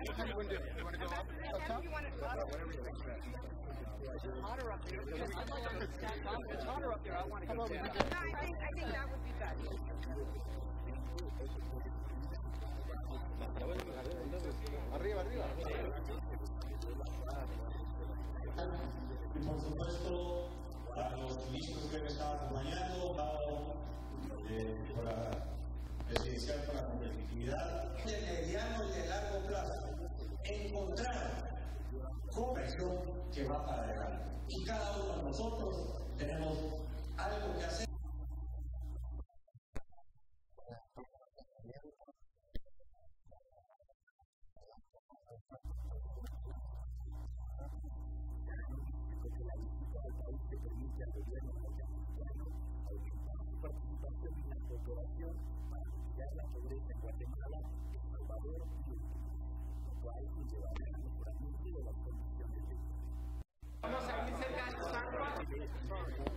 You want to go up top? You want it up? It's hotter up there. It's hotter up there. I want to go down. No, I think that would be better. Arriba, arriba. Y por supuesto, a los ministros que me están acompañando, dado por la presidencial para la competitividad, de mediano y de largo plazo, encontrar cooperación que va para adelante. Y cada uno de nosotros tenemos algo que hacer. La pobreza en Guatemala, El Salvador y lo cual llevará a mejoramiento de las condiciones de vida. Vamos a ir cerca de